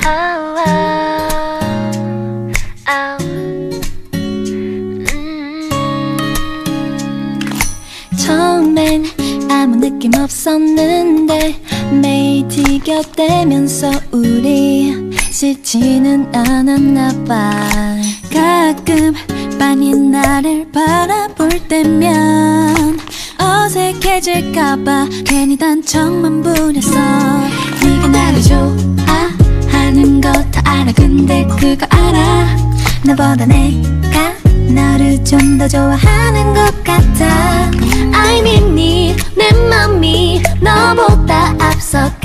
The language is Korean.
처음엔 아무 느낌 없었는데 매일 티격대면서 우리 싫지는 않았나봐. 가끔 빤히 나를 바라볼 때면 어색해질까봐 괜히 단청만 부렸어. 네가 나를 좋아하는 거 다 알아. 근데 그거 알아? 나보다 내가 너를 좀 더 좋아하는 것 같아. I mean 내 맘이 너보다 앞서